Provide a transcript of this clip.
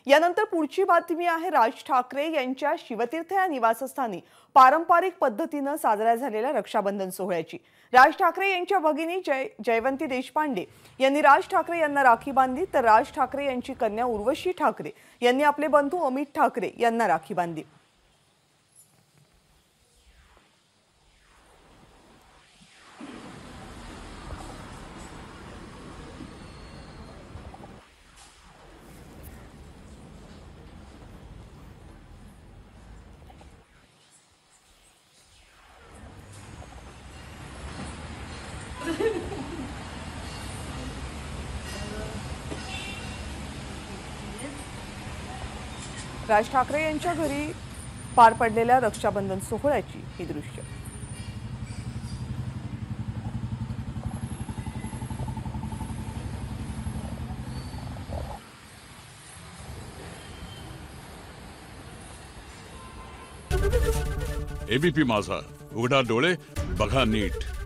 यानंतर पुढची बातमी आहे राज ठाकरे यांच्या शिवतीर्थ या निवासस्थानी पारंपरिक पद्धतीने साजऱ्या झालेल्या रक्षाबंधन सोहळ्याची। राज ठाकरे यांच्या भगिनी जयवंती देशपांडे यांनी राज ठाकरे यांना राखी बांधली, तर राज ठाकरे यांची कन्या उर्वशी ठाकरे यांनी आपले बंधू अमित ठाकरे यांना राखी बांधली। राज ठाकरे यांच्या घरी पार पडलेल्या रक्षाबंधन सोहळ्याची ही दृश्य। एबीपी माझा, उघडा डोळे बघा नीट।